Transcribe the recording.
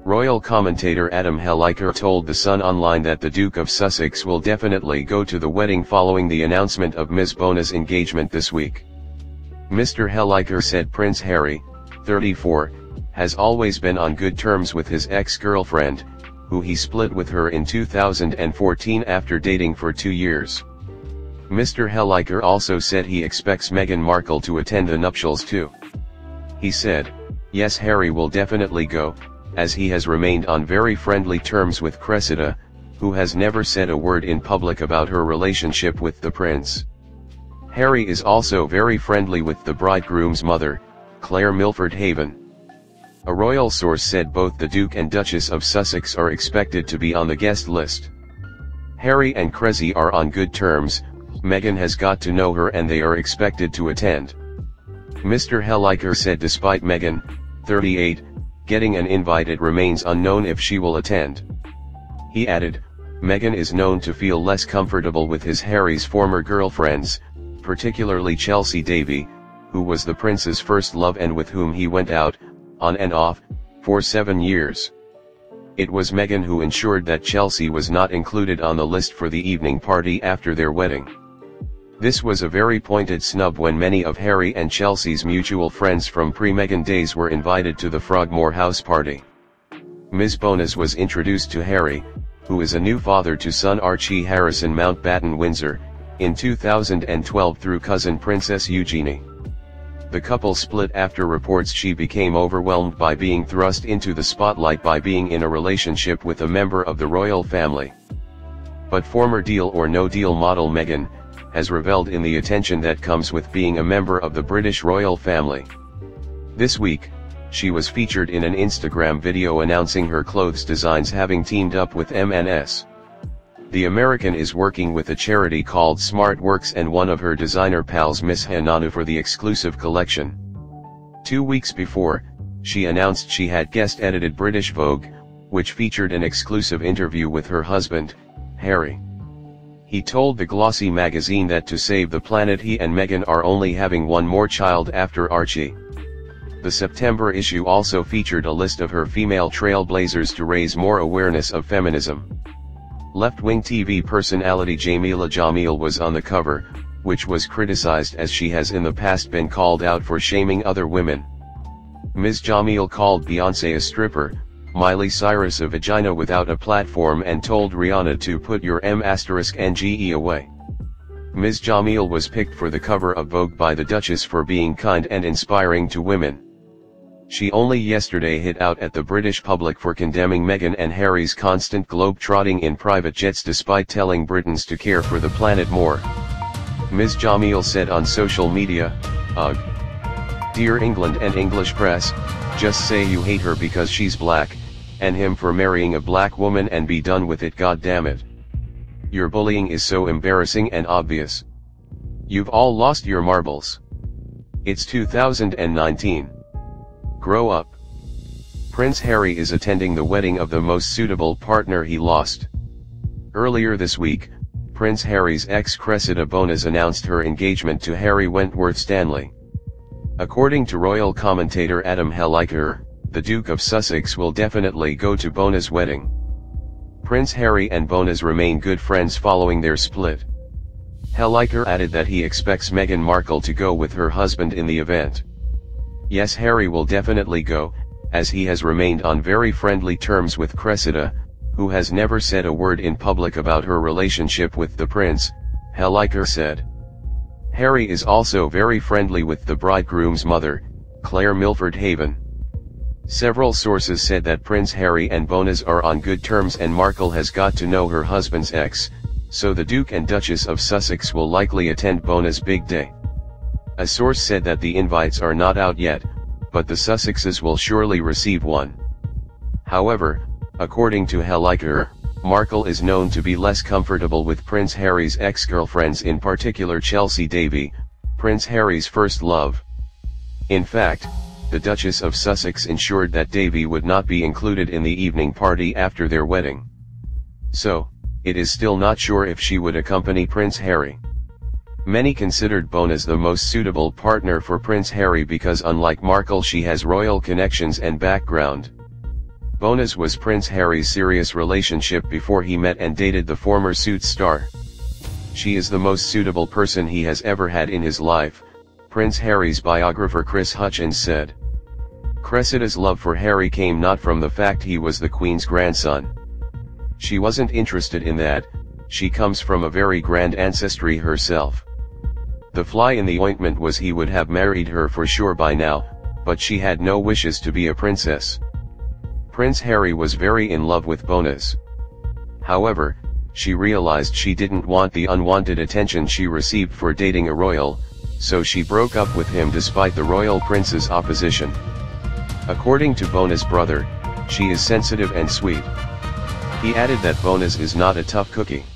Royal commentator Adam Helliker told The Sun Online that the Duke of Sussex will definitely go to the wedding following the announcement of Ms. Bona's engagement this week. Mr. Helliker said Prince Harry, 34, has always been on good terms with his ex-girlfriend, who he split with her in 2014 after dating for 2 years. Mr. Helliker also said he expects Meghan Markle to attend the nuptials too. He said, "Yes, Harry will definitely go, as he has remained on very friendly terms with Cressida, who has never said a word in public about her relationship with the prince." Harry is also very friendly with the bridegroom's mother, Claire Milford Haven. A royal source said both the Duke and Duchess of Sussex are expected to be on the guest list. Harry and Cressy are on good terms, Meghan has got to know her and they are expected to attend. Mr. Helliker said despite Meghan, 38, getting an invite, it remains unknown if she will attend. He added, Meghan is known to feel less comfortable with Harry's former girlfriends, particularly Chelsea Davy, who was the prince's first love and with whom he went out, on and off, for 7 years. It was Meghan who ensured that Chelsea was not included on the list for the evening party after their wedding. This was a very pointed snub when many of Harry and Chelsea's mutual friends from pre-Meghan days were invited to the Frogmore House party. Ms. Bonas was introduced to Harry, who is a new father to son Archie Harrison Mountbatten Windsor, in 2012 through cousin Princess Eugenie. The couple split after reports she became overwhelmed by being thrust into the spotlight by being in a relationship with a member of the royal family. But former Deal or No Deal model Meghan has reveled in the attention that comes with being a member of the British royal family. This week, she was featured in an Instagram video announcing her clothes designs, having teamed up with M&S. The American is working with a charity called SmartWorks and one of her designer pals, Miss Hananu, for the exclusive collection. 2 weeks before, she announced she had guest-edited British Vogue, which featured an exclusive interview with her husband, Harry. He told the glossy magazine that to save the planet he and Meghan are only having one more child after Archie. The September issue also featured a list of her female trailblazers to raise more awareness of feminism. Left-wing TV personality Jameela Jamil was on the cover, which was criticized as she has in the past been called out for shaming other women. Ms. Jamil called Beyoncé a stripper, Miley Cyrus a vagina without a platform, and told Rihanna to put your M***NGE away. Ms. Jamil was picked for the cover of Vogue by the Duchess for being kind and inspiring to women. She only yesterday hit out at the British public for condemning Meghan and Harry's constant globe-trotting in private jets despite telling Britons to care for the planet more. Ms. Jamil said on social media, "Ugh. Dear England and English press, just say you hate her because she's black, and him for marrying a black woman and be done with it, goddammit. Your bullying is so embarrassing and obvious. You've all lost your marbles. It's 2019. Grow up." Prince Harry is attending the wedding of the most suitable partner he lost. Earlier this week, Prince Harry's ex Cressida Bonas announced her engagement to Harry Wentworth Stanley. According to royal commentator Adam Helliker, the Duke of Sussex will definitely go to Bonas' wedding. Prince Harry and Bonas remain good friends following their split. Helliker added that he expects Meghan Markle to go with her husband in the event. Yes, Harry will definitely go, as he has remained on very friendly terms with Cressida, who has never said a word in public about her relationship with the prince, Helliker said. Harry is also very friendly with the bridegroom's mother, Claire Milford Haven. Several sources said that Prince Harry and Bonas are on good terms and Markle has got to know her husband's ex, so the Duke and Duchess of Sussex will likely attend Bonas' big day. A source said that the invites are not out yet, but the Sussexes will surely receive one. However, according to Helliker, Markle is known to be less comfortable with Prince Harry's ex-girlfriends, in particular Chelsea Davy, Prince Harry's first love. In fact, the Duchess of Sussex ensured that Davy would not be included in the evening party after their wedding. So, it is still not sure if she would accompany Prince Harry. Many considered Bonas the most suitable partner for Prince Harry because unlike Markle she has royal connections and background. Bonus was Prince Harry's serious relationship before he met and dated the former Suits star. She is the most suitable person he has ever had in his life, Prince Harry's biographer Chris Hutchins said. Cressida's love for Harry came not from the fact he was the Queen's grandson. She wasn't interested in that, she comes from a very grand ancestry herself. The fly in the ointment was he would have married her for sure by now, but she had no wishes to be a princess. Prince Harry was very in love with Bonus. However, she realized she didn't want the unwanted attention she received for dating a royal, so she broke up with him despite the royal prince's opposition. According to Bonus' brother, she is sensitive and sweet. He added that Bonus is not a tough cookie.